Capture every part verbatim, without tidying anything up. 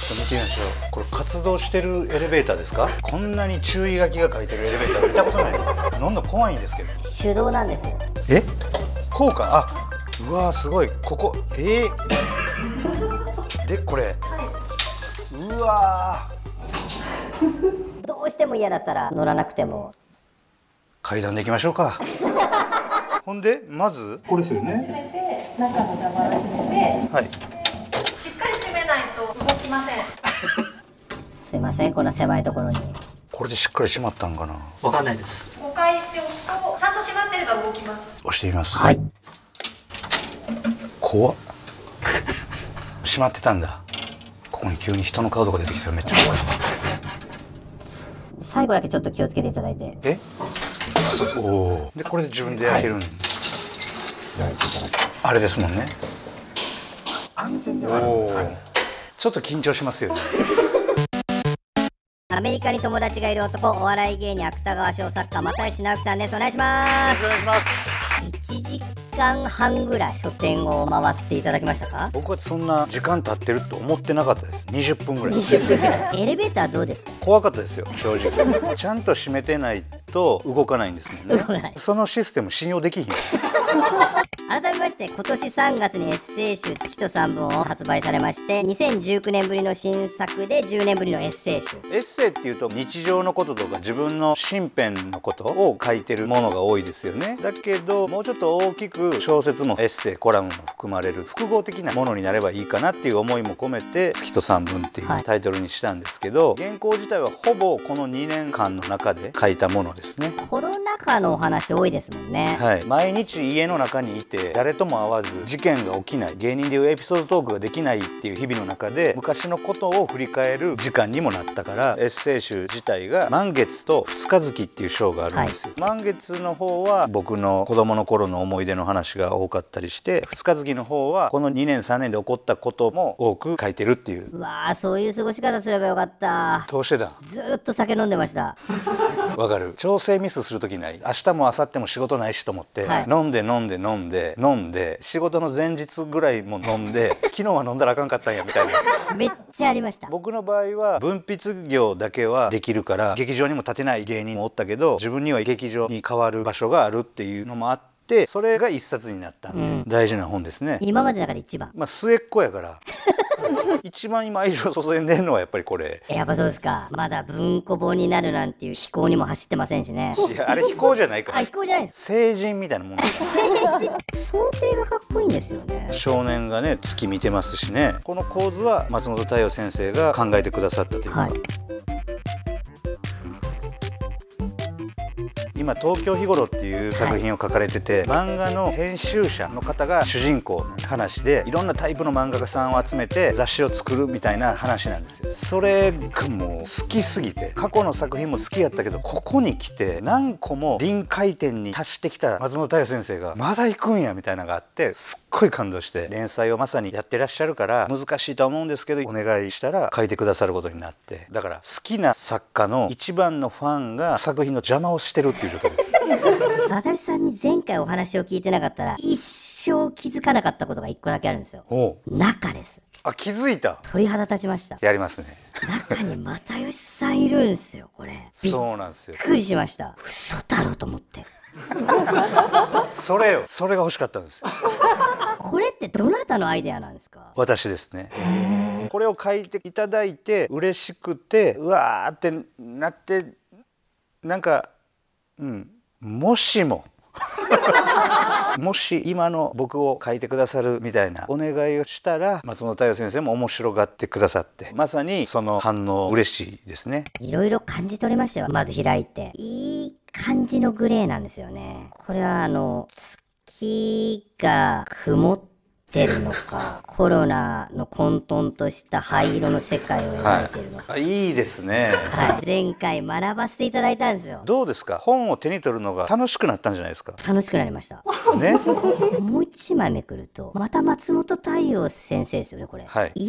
っと見てみましょう。これ活動してるエレベーターですか？こんなに注意書きが書いてるエレベーター見たことない。どんどん怖いんですけど。 手動なんですよ。 え？こうか。あ、うわーすごい。ここえー、でこれ、はい、うわーどうしても嫌だったら乗らなくても階段で行きましょうか。ほんでまずこれですよね。 閉めて中の蛇腹閉めて、 はい、 しっかり閉めないと動きません。 すいません、こんな狭いところに。 これでしっかり閉まったんかな。 わかんないです。 ごかいって押すとちゃんと閉まってれば動きます。 押してみます。 はい。 怖っ。閉まってたんだ。ここに急に人の顔とか出てきたらめっちゃ怖い。 最後だけちょっと気をつけていただいて。 え？おお。でこれで自分で開けるの。はい、あれですもんね。 安全ではある。おー、 ちょっと緊張しますよね。 アメリカに友達がいる男、お笑い芸人芥川賞作家又吉直樹さんです。お願いします。 お願いします。 いちじかんはんぐらい書店を回っていただきましたか？ 僕はそんな時間経ってると思ってなかったです。にじゅっぷんぐらい。 にじゅっぷんぐらい。エレベーターどうでした？ 怖かったですよ、正直。ちゃんと閉めてないと動かないんですもんね。 動かない。 そのシステム信用できひん。 改めまして今年さんがつにエッセイ集月とさんぶんを発売されまして、にせんじゅうきゅうねんぶりの新作でじゅうねんぶりのエッセイ集。 エッセイっていうと日常のこととか自分の身辺のことを書いてるものが多いですよね。だけどもうちょっと大きく小説もエッセイコラムも含まれる複合的なものになればいいかなっていう思いも込めて月とさんぶんっていうタイトルにしたんですけど、はい、原稿自体はほぼこのにねんかんの中で書いたものですね。 コロナ禍のお話多いですもんね。 はい、毎日家の中にいて誰とも会わず事件が起きない、芸人でいうエピソードトークができないっていう日々の中で昔のことを振り返る時間にもなったから、エッセイ集自体が満月と二日月っていう章があるんですよ。はい、満月の方は僕の子供の頃の思い出の話が多かったりして、二日月の方はこのにねんさんねんで起こったことも多く書いてるっていう。 うわー、そういう過ごし方すればよかった。 どうしてだ。 ずーっと酒飲んでました。 わかる。調整ミスする時ない。明日も明後日も仕事ないしと思って、はい、飲んで飲んで飲んで飲んで仕事の前日ぐらいも飲んで昨日は飲んだらあかんかったんやみたいな。 めっちゃありました。 僕の場合は文筆業だけはできるから劇場にも立てない芸人もおったけど、自分には劇場に変わる場所があるっていうのもあって、それが一冊になったんで、うん、大事な本ですね。 今までだから一番。 まあ末っ子やから一番今愛情注いでるのはやっぱりこれ。 やっぱそうですか。まだ文庫本になるなんていう飛行にも走ってませんしね。 いやあれ飛行じゃないから。 あ、飛行じゃないです。 成人みたいなもんだから。 想定がかっこいいんですよね。 少年がね月見てますしね。この構図は松本太陽先生が考えてくださったというか、はい、今東京日頃っていう作品を書かれてて、はい、漫画の編集者の方が主人公の話で、いろんなタイプの漫画家さんを集めて雑誌を作るみたいな話なんですよ。それがもう好きすぎて、過去の作品も好きやったけど、ここに来て何個も臨界点に達してきた松本太陽先生がまだ行くんやみたいなのがあって、すっごい感動して、連載をまさにやってらっしゃるから難しいとは思うんですけどお願いしたら書いてくださることになって、だから好きな作家の一番のファンが作品の邪魔をしてるっていう状態です。 私さんに前回お話を聞いてなかったら一生気づかなかったことが一個だけあるんですよ。中です。 あ、気づいた。 鳥肌立ちました。 やりますね。 中に又吉さんいるんですよ、これ。 そうなんですよ。 びっくりしました。嘘だろうと思って。 それよ、それが欲しかったんですよ。 これってどなたのアイデアなんですか？ 私ですね。これを書いていただいて嬉しくて、うわーってなって、なんか、うん、もしももし今の僕を書いてくださるみたいなお願いをしたら、松本太陽先生も面白がってくださって、まさにその反応嬉しいですね。 いろいろ感じ取りましたよ。まず開いていい感じのグレーなんですよね。これはあの月が曇ってるのか、コロナの混沌とした灰色の世界を描いてるのか、 はい、いいですね。 はい、前回学ばせていただいたんですよ。 どうですか、本を手に取るのが楽しくなったんじゃないですか？ 楽しくなりましたね。もう一枚めくるとまた松本太陽先生ですよね、これ。はい、射抜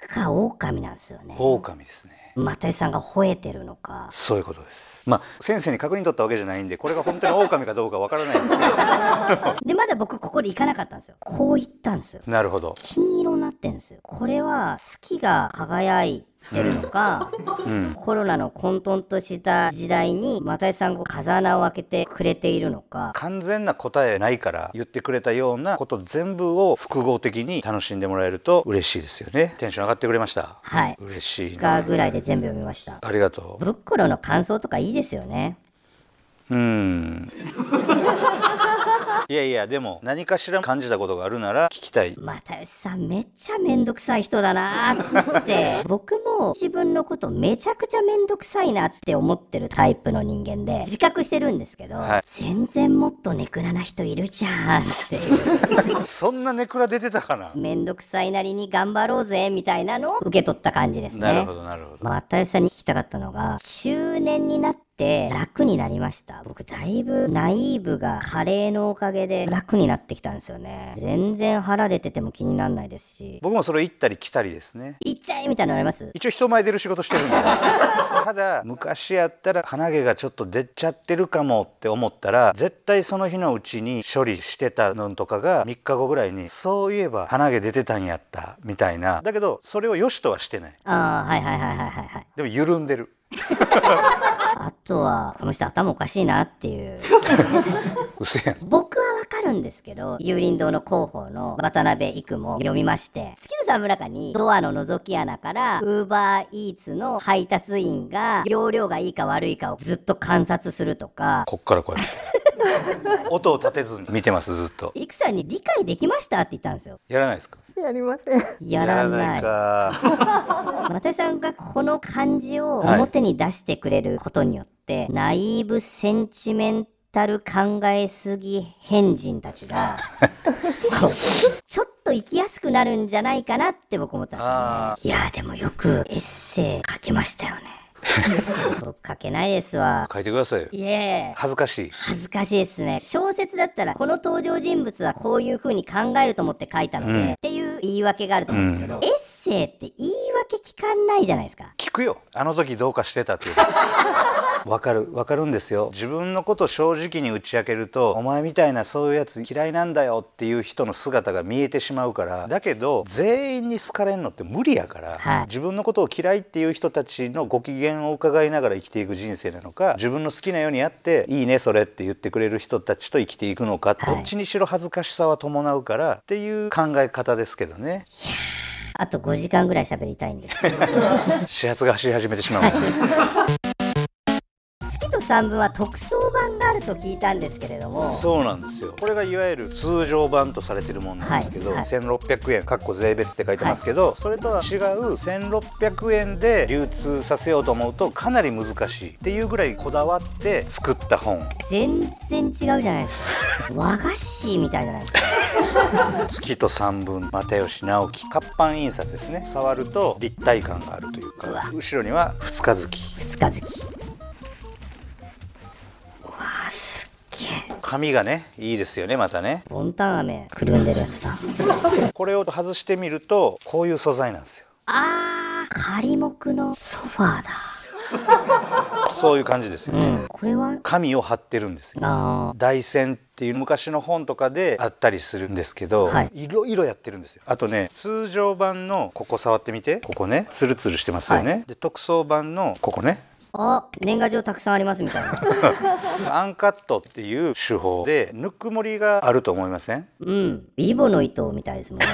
か狼なんですよね。 狼ですね。 又吉さんが吠えてるのか。 そういうことです。まあ先生に確認取ったわけじゃないんで、これが本当に狼かどうかわからないんですけどでまだ僕ここで行かなかったんですよ。こう言ったんですよ。 なるほど。 金色になってんですよ。これは月が輝いてるのか、 うん、 コロナの混沌とした時代に又吉さんが風穴を開けてくれているのか。 完全な答えないから言ってくれたようなこと全部を複合的に楽しんでもらえると嬉しいですよね。テンション上がってくれました？ はい。 嬉しいふつかぐらいで全部読みました。 ありがとう。 ブックロの感想とかいいですよね。 うーんいやいや、でも何かしら感じたことがあるなら聞きたい。 又吉さんめっちゃめんどくさい人だなーって僕も自分のことめちゃくちゃめんどくさいなって思ってるタイプの人間で自覚してるんですけど、 はい、 全然もっとネクラな人いるじゃんっていうそんなネクラ出てたかな。 めんどくさいなりに頑張ろうぜみたいなのを受け取った感じですね。 なるほどなるほど。 又吉さんに聞きたかったのが、中年になって楽になりました。僕だいぶナイーブがカレーのおかげで楽になってきたんですよね。全然腹出てても気にならないですし。 僕もそれ行ったり来たりですね。 行っちゃえみたいなのあります？ 一応人前出る仕事してるんでただ昔やったら鼻毛がちょっと出ちゃってるかもって思ったら絶対その日のうちに処理してたのとかがみっかごぐらいにそういえば鼻毛出てたんやったみたいな。だけどそれを良しとはしてない。 ああ、はいはいはいはいはいはい。 でも緩んでるあとはこの人頭おかしいなっていううせやん。 僕はわかるんですけど、有林堂の広報の渡辺育も読みまして、月野さんの中にドアの覗き穴からウーバーイーツの配達員が容量がいいか悪いかをずっと観察するとか。 こっからこうやって音を立てずに見てますずっと。 育さんに理解できましたって言ったんですよ。 やらないですか？ やりません。 やらない。 やらないか又吉さんがこの感じを表に出してくれることによって、はい、ナイーブセンチメンタル考えすぎ変人たちがちょっと生きやすくなるんじゃないかなって僕思ったんですよね。いやでもよくエッセイ書きましたよね。僕書けないですわ。 書いてくださいよ。 いえ、 恥ずかしい。 恥ずかしいですね。小説だったらこの登場人物はこういう風に考えると思って書いたので、うん、っていう言い訳があると思うんですけど、うん、エッセイって言い訳聞かないじゃないですか。 聞くよ。あの時どうかしてたっていうわかるわかるんですよ。自分のこと正直に打ち明けるとお前みたいなそういうやつ嫌いなんだよっていう人の姿が見えてしまうから。だけど全員に好かれんのって無理やから、はい、自分のことを嫌いっていう人たちのご機嫌を伺いながら生きていく人生なのか、自分の好きなようにやっていいねそれって言ってくれる人たちと生きていくのか、はい、どっちにしろ恥ずかしさは伴うからっていう考え方ですけどね。 いやあとごじかんぐらい喋りたいんですけど始発が走り始めてしまう月とさんぶんは特装版があると聞いたんですけれども。 そうなんですよ。これがいわゆる通常版とされてるものなんですけど、はいはい、せんろっぴゃくえんかっこ税別って書いてますけど、はい、それとは違うせんろっぴゃくえんで流通させようと思うとかなり難しいっていうぐらいこだわって作った本。 全然違うじゃないですか和菓子みたいじゃないですか月とさんぶん又吉直樹活版印刷ですね。触ると立体感があるというか、後ろには二日月二日月紙がねいいですよね。またねボンタン飴くるんでるやつだこれを外してみるとこういう素材なんですよ。 あー仮木のソファーだそういう感じですよね、 うん、これは紙を貼ってるんですよ。 あ台線っていう昔の本とかであったりするんですけど、はい、いろいろやってるんですよ。あとね通常版のここ触ってみて、ここねツルツルしてますよね、はい、で特装版のここね、 あ、年賀状たくさんありますみたいなアンカットっていう手法でぬくもりがあると思いません？ うん、ビボの糸みたいですもんね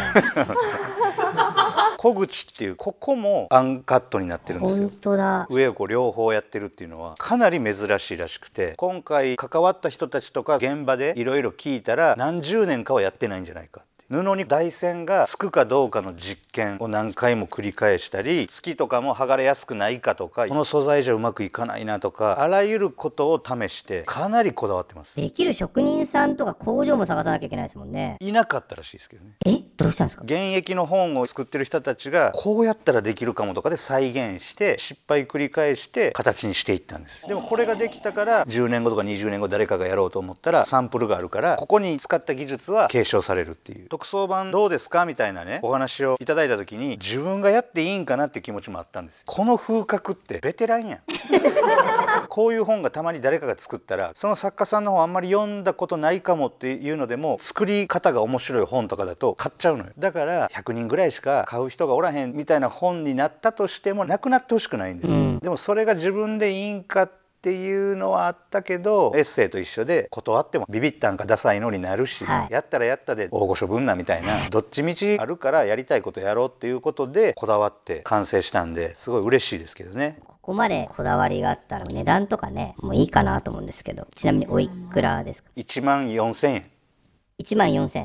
小口っていうここもアンカットになってるんですよ。 本当だ。 上をこう両方やってるっていうのはかなり珍しいらしくて、今回関わった人たちとか現場でいろいろ聞いたら何十年かはやってないんじゃないか。布に台線がつくかどうかの実験を何回も繰り返したり、月とかも剥がれやすくないかとか、この素材じゃうまくいかないなとか、あらゆることを試してかなりこだわってます。 できる職人さんとか工場も探さなきゃいけないですもんね。 いなかったらしいですけどね。 えどうしたんですか？ 現役の本を作ってる人たちがこうやったらできるかもとかで再現して失敗繰り返して形にしていったんです。でもこれができたからじゅうねんごとかにじゅうねんご誰かがやろうと思ったらサンプルがあるからここに使った技術は継承されるっていう。特装版どうですかみたいなねお話をいただいた時に自分がやっていいんかなっていう気持ちもあったんです。この風格ってベテランやんこういう本がたまに誰かが作ったらその作家さんの本あんまり読んだことないかもっていうのでも作り方が面白い本とかだと買っちゃうのよ。だからひゃくにんぐらいしか買う人がおらへんみたいな本になったとしてもなくなってほしくないんですよ、うん、でもそれが自分でいいんかっていうのはあったけどエッセイと一緒で断ってもビビったんかダサいのになるし、はい、やったらやったで大御所分なみたいなどっちみちあるからやりたいことやろうっていうことでこだわって完成したんですごい嬉しいですけどね。 ここまでこだわりがあったら値段とかねもういいかなと思うんですけど、ちなみにおいくらですか？ いちまんよんせんえん。 いちまんよんせんえん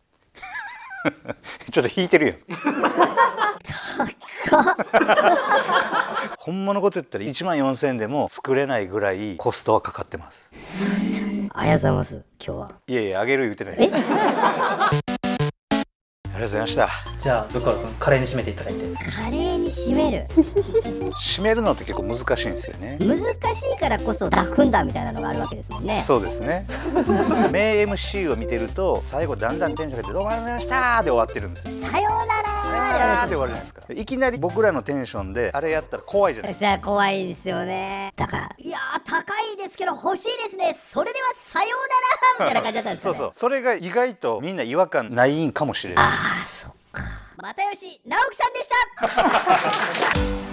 ちょっと引いてるよ高っほんまのこと言ったらいちまんよんせんえんでも作れないぐらいコストはかかってます。 そうっすよね。ありがとうございます。今日はいやいやあげる言うてないです。ありがとうございました。 じゃあどこか君カレーに締めていただいて。 カレーに締める締めるのって結構難しいんですよね。 難しいからこそ抱くんだみたいなのがあるわけですもんね。 そうですね名 エムシー を見てると最後だんだんテンション上げて「どうもありがとうございました」で終わってるんですよ。 さようならさようならって終わるじゃないですか。いきなり僕らのテンションであれやったら怖いじゃないですか。 さあ怖いですよね。だからいやー高いですけど欲しいですね、それではさようならみたいな感じだったんですかね。 そうそう、それが意外とみんな違和感ないんかもしれない。 ああそっか。又吉直樹さんでした